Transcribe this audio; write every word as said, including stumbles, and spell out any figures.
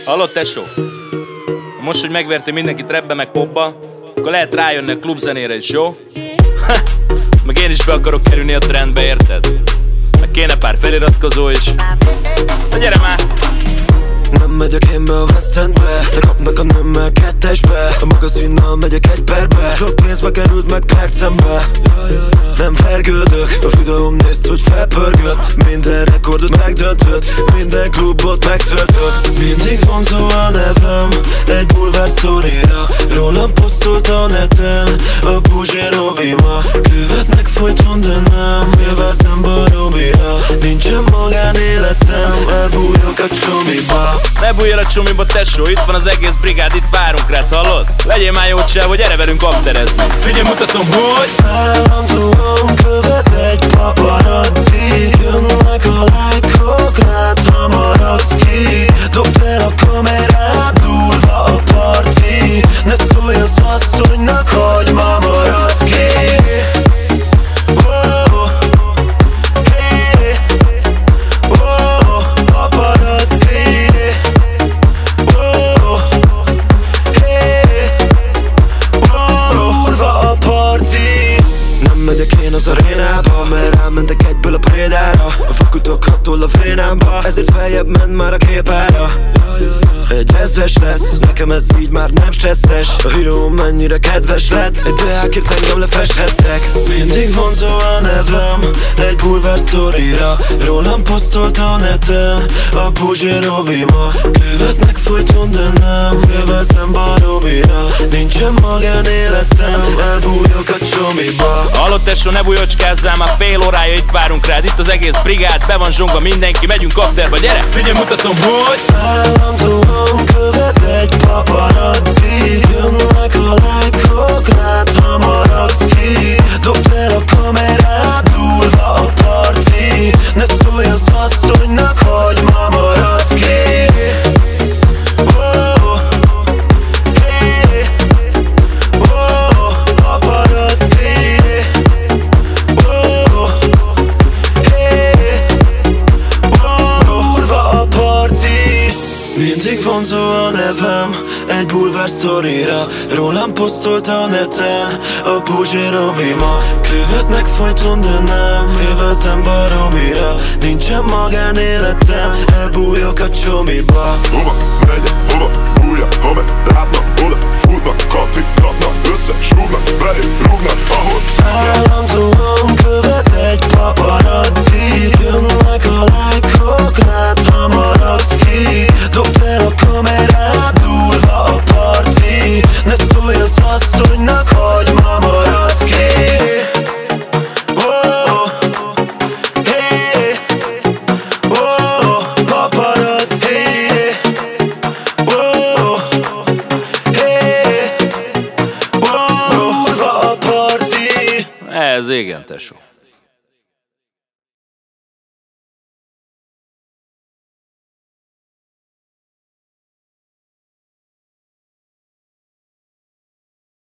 Hallod, tesó? Most, hogy megvertél mindenkit rapbe meg popba, akkor lehet rájönni a klubzenére is, jó? Meg én is be akarok kerülni a trendbe, érted? Meg kéne pár feliratkozó is. Na gyere már! Nem megyek én be a West Endbe, de kapnak a nőmmel kettesbe. A magazinnal megyek egy perbe, sok pénzbe került meg percembe. Nem vergődök, a videóm nézd, hogy felpörgött. Minden rekordot megdöntött, minden klubot megtöltött. Mindig vonzó a nevem, egy bulvár sztorira. Rólam posztolt a neten, a Buzsé Robi ma. Követnek folyton, de nem élvezem baromira. Nincsen magánéletem, elbújok a csomiba. Ne bújj el a csomiba, tesó, itt van az egész brigád, itt várunk rád, hallod? Legyél már jó csáv, hogy gyere velünk afterezni. Figyelj, mutatom, hogy állandóan követ egy paparazzi. Jönnek a lájkok, rád hamaragsz ki. Dobd el a kamerát, durva a parti. Ne szólj az asszonynak, hogy ma maradsz ki. Megyek én az arénába, mert rámentek egyből a prédára. A fakutok hattól a vénámba, ezért feljebb ment már a képára. Egy ezres lesz, nekem ez így már nem stresszes. A híróm mennyire kedves lett, egy deákért engem lefesthettek. Mindig vonzó a nevem, egy bulvár sztorira. Rólam posztolt a neten, a Buzsé Robi ma. Követnek folyton, de nem élvezem baromira. Nincsen magánéletem, elbújok a csomiba. Hallod, tesó, ne bújocskázzál, már fél órája itt várunk rád. Itt az egész brigád, be van zsongva mindenki, megyünk afterba, gyere! Figyelj, mutatom, hogy állandóan követ egy paparazzi. Jönnek a lájkok, rád hamaragsz ki. Dobd el a kamerát, durva a parti. Ne szólj az asszonynak, hogy ma maradsz ki. Mindig vonzó a nevem, egy bulvár sztorira. Rólam posztolt a neten, a Buzsé Robi ma. Követnek folyton, de nem élvezem baromira. Nincsen magánéletem, elbújok a csomiba. Hova megyek, hova bújja, ha meg látnak, oda futnak, kattingatnak, összesúgnak, belé rúgnak, ahol állandóan követ egy paparazzi. Jönnek a lájkok, rád hamaragsz ki. Dobd el a kamerát, durva a parti. Ne szólj az asszonynak, hogy ma maradsz ki. Oh, hey, oh, paparazzi. Oh, hey, oh, durva a parti. ez igen, tesó.